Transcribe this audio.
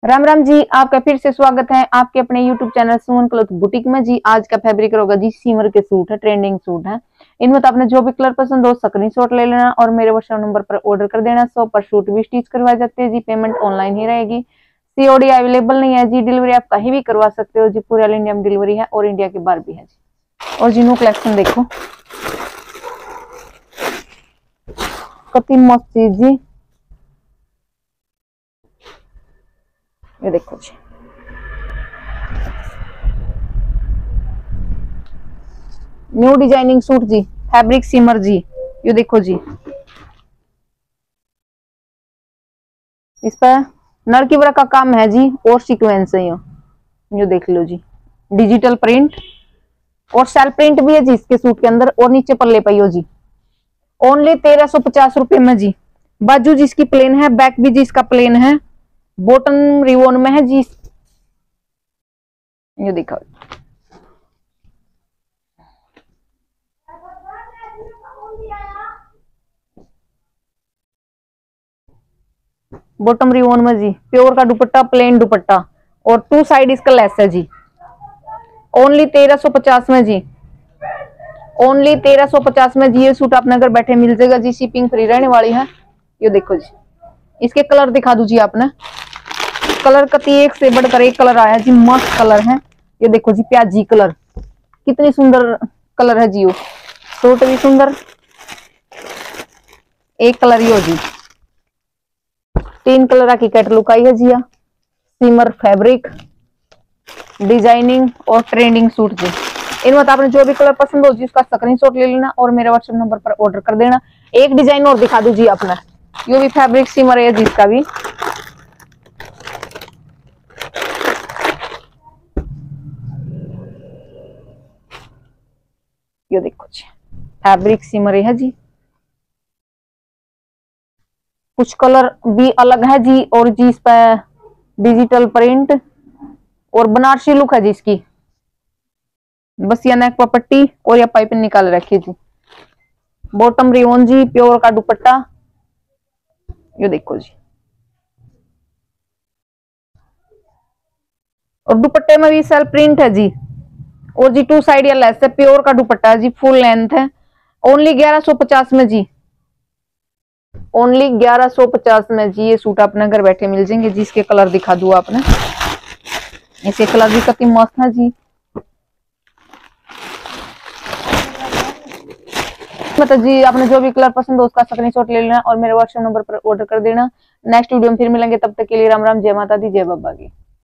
राम राम जी, आपका फिर से स्वागत है आपके अपने YouTube channel Suman cloth boutique में जी। आज का फैब्रिक होगा जी सीमर के सूट है, ट्रेंडिंग सूट है। इनमें तो आपने जो भी कलर पसंद हो स्क्रीनशॉट ले लेना और मेरे व्हाट्सएप नंबर पर ऑर्डर कर देना। 100 पर सूट भी स्टिच करवाए जाते हैं जी। पेमेंट ऑनलाइन ही रहेगी, सीओडी अवेलेबल नहीं है जी। डिलीवरी आप कहीं भी करवा सकते हो जी, पूरे ऑल इंडिया में डिलीवरी है और इंडिया के बाहर भी है जी। और जी न्यू कलेक्शन देखो, कितनी मस्त चीज जी। ये देखो जी, न्यू डिजाइनिंग सूट जी, फैब्रिक सिमर जी। ये देखो जी, इस पर नर की वर्क का काम है जी और सीक्वेंस है। ये देख लो जी, डिजिटल प्रिंट और सेल्फ प्रिंट भी है जी इसके सूट के अंदर। और नीचे पल्ले पाइयो जी, ओनली 1350 रुपए में जी। बाजू जिसकी प्लेन है, बैक भी जी इसका प्लेन है, बॉटम रिवॉन में है जी। ये दिखाओ, बॉटम रिवॉन में जी, प्योर का दुपट्टा, प्लेन दुपट्टा और 2 साइड इसका लेस है जी। ओनली 1350 में जी, ओनली 1350 में जी। ये सूट आपने अगर बैठे मिल जाएगा जी, शिपिंग फ्री रहने वाली है। ये देखो जी, इसके कलर दिखा दू जी आपने। कलर कति एक से बढ़कर एक कलर आया जी, मस्त कलर है। ये देखो जी, प्याजी कलर, कितनी सुंदर कलर है जी। वो सूट भी सुंदर, एक कलर ही हो जी। 3 कलर की कैटलॉग आई है जी। सिमर फैब्रिक डिजाइनिंग और ट्रेंडिंग सूट जी। इनमें आपने जो भी कलर पसंद हो जी उसका स्क्रीनशॉट ले लेना और मेरे व्हाट्सएप नंबर पर ऑर्डर कर देना। एक डिजाइन और दिखा दू जी अपना, ये भी फैब्रिक सिमर है जी इसका भी। ये देखो जी, फैब्रिक सिमर है जी। कुछ कलर भी अलग है जी और जी इस पर डिजिटल प्रिंट और बनारसी लुक है जी इसकी। बस या नेक पर पट्टी और या पाइपिंग निकाल रखी जी। बॉटम रिवॉन जी, प्योर का दुपट्टा। ये देखो जी, और दुपट्टे में भी सेल्फ प्रिंट है जी और जी 2 साइड या लेस है। प्योर का दुपट्टा जी, फुल लेंथ है। ओनली 1150 में जी, ओनली 1150 में जी। ये सूट अपने घर बैठे मिल जाएंगे जी। इसके कलर दिखा दू आपने, इसके कलर भी कितनी मस्त है जी। मतलब जी आपने जो भी कलर पसंद हो उसका स्क्रीनशॉट ले लेना और मेरे व्हाट्सएप नंबर पर ऑर्डर कर देना। नेक्स्ट वीडियो में फिर मिलेंगे, तब तक के लिए राम राम, जय माता दी, जय बाबा की।